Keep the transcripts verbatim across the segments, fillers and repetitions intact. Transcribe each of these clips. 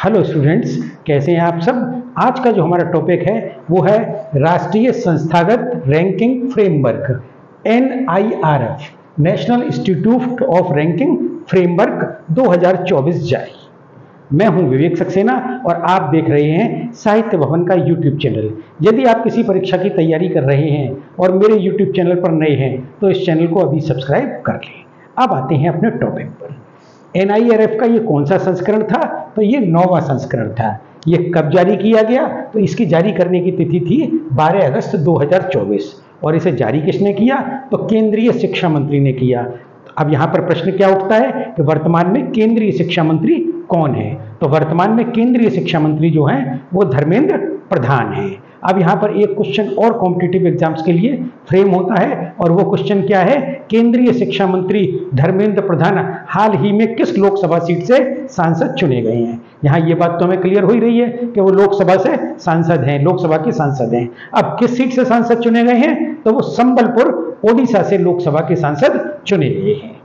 Hello students, कैसे हैं आप सब। आज का जो हमारा टॉपिक है वो है राष्ट्रीय संस्थागत ranking framework N I R F national institute of ranking framework दो हज़ार चौबीस जारी। मैं हूं विवेक सक्सेना और आप देख रहे हैं साहित्य भवन का यूट्यूब चैनल। यदि आप किसी परीक्षा की तैयारी कर रहे हैं और मेरे यूट्यूब चैनल पर नए हैं तो इस चैनल को अभी सब्सक्राइब कर लें। अब आते हैं अपने टॉपिक पर। एन आई आर एफ का ये कौन सा संस्करण था? तो ये नौवां संस्करण था। ये कब जारी किया गया? तो इसकी जारी करने की तिथि थी बारह अगस्त दो हज़ार चौबीस और इसे जारी किसने किया? तो केंद्रीय शिक्षा मंत्री ने किया। अब यहाँ पर प्रश्न क्या उठता है कि वर्तमान में केंद्रीय शिक्षा मंत्री कौन है? तो वर्तमान में केंद्रीय शिक्षा मंत्री जो हैं वो धर्मेंद्र प्रधान हैं। अब यहाँ पर एक क्वेश्चन और कॉम्पिटिटिव एग्जाम्स के लिए फ्रेम होता है और वो क्वेश्चन क्या है? केंद्रीय शिक्षा मंत्री धर्मेंद्र प्रधान हाल ही में किस लोकसभा सीट से सांसद चुने गए हैं? यहाँ ये बात तो हमें क्लियर हो ही रही है कि वो लोकसभा से सांसद हैं, लोकसभा के सांसद हैं। अब किस सीट से सांसद चुने गए हैं? तो वो संबलपुर ओडिशा से लोकसभा के सांसद चुने गए हैं।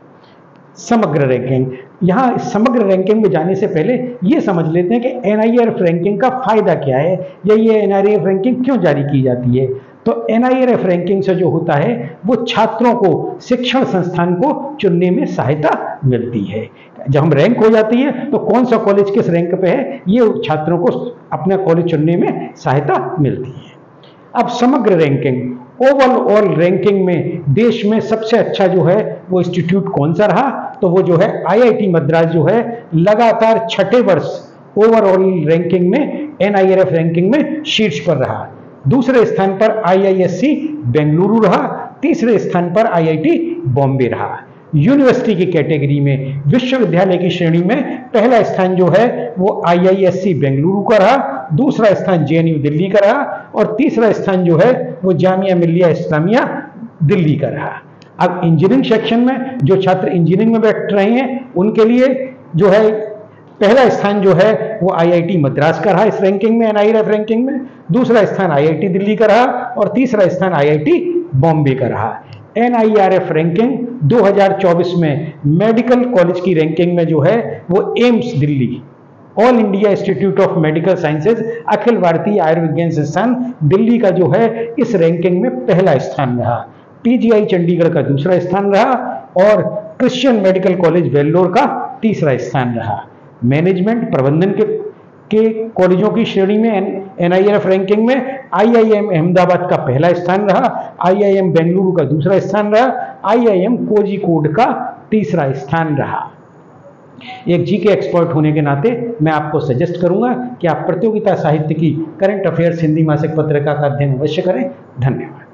समग्र रैंकिंग, यहाँ समग्र रैंकिंग में जाने से पहले ये समझ लेते हैं कि N I R F ranking का फायदा क्या है या ये N I R F ranking क्यों जारी की जाती है। तो N I R F ranking से जो होता है वो छात्रों को शिक्षण संस्थान को चुनने में सहायता मिलती है। जब हम रैंक हो जाती है तो कौन सा कॉलेज किस रैंक पे है ये छात्रों को अपना कॉलेज चुनने में सहायता मिलती है। अब समग्र रैंकिंग, ओवरऑल रैंकिंग में देश में सबसे अच्छा जो है वो इंस्टीट्यूट कौन सा रहा? तो वो जो है आई आई टी मद्रास जो है लगातार छठे वर्ष ओवरऑल रैंकिंग में N I R F ranking में शीर्ष पर रहा। दूसरे स्थान पर आई आई एस सी बेंगलुरु रहा। तीसरे स्थान पर आई आई टी बॉम्बे रहा। यूनिवर्सिटी की कैटेगरी में विश्वविद्यालय की श्रेणी में पहला स्थान जो है वो आई आई एस सी बेंगलुरु का रहा, दूसरा स्थान जे एन यू दिल्ली का रहा और तीसरा स्थान जो है वो जामिया मिल्लिया इस्लामिया दिल्ली का रहा। अब इंजीनियरिंग सेक्शन में जो छात्र इंजीनियरिंग में बैठ रहे हैं उनके लिए जो है पहला स्थान जो है वो आई आई टी मद्रास का रहा इस रैंकिंग में, N I R F ranking में। दूसरा स्थान आई आई टी दिल्ली का रहा और तीसरा स्थान आई आई टी बॉम्बे का रहा। N I R F ranking दो हज़ार चौबीस में मेडिकल कॉलेज की रैंकिंग में जो है वो AIIMS Delhi, all India institute of medical sciences, अखिल भारतीय आयुर्विज्ञान संस्थान दिल्ली का जो है इस रैंकिंग में पहला स्थान रहा। पी जी आई चंडीगढ़ का दूसरा स्थान रहा और क्रिश्चियन मेडिकल कॉलेज वेल्लोर का तीसरा स्थान रहा। मैनेजमेंट प्रबंधन के के कॉलेजों की श्रेणी में N I R F ranking में आई आई एम अहमदाबाद का पहला स्थान रहा, आई आई एम बेंगलुरु का दूसरा स्थान रहा, आई आई एम कोझिकोड का तीसरा स्थान रहा। एक जी के एक्सपर्ट होने के नाते मैं आपको सजेस्ट करूंगा कि आप प्रतियोगिता साहित्य की करंट अफेयर्स हिंदी मासिक पत्रिका का अध्ययन अवश्य करें। धन्यवाद।